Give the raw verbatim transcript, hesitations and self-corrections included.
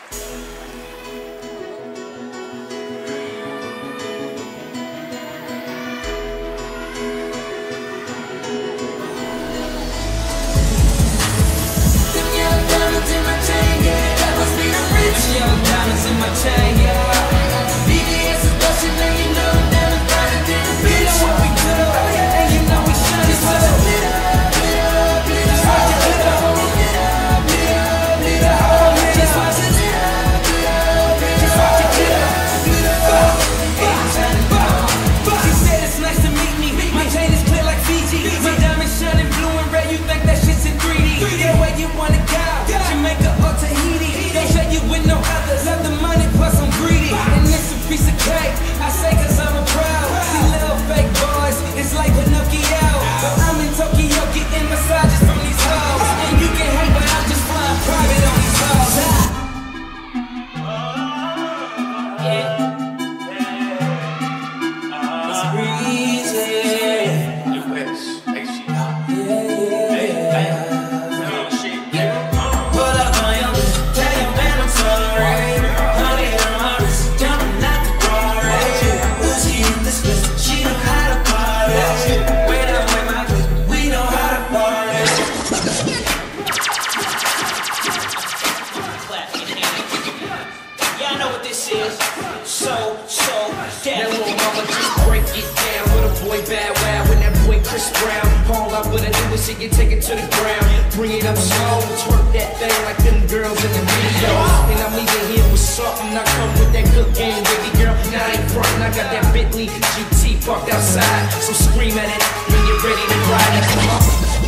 So, so, that little mama just break it down with a boy Bow Wow and that boy Chris Brown. All I wanna do is see you take it to the ground, bring it up slow, twerk that thing like them girls in the video. And I'm even here with something, I come with that good game, baby girl. Now I ain't frontin', I got that Bentley G T parked outside, so scream at it when you're ready to ride it. Come on.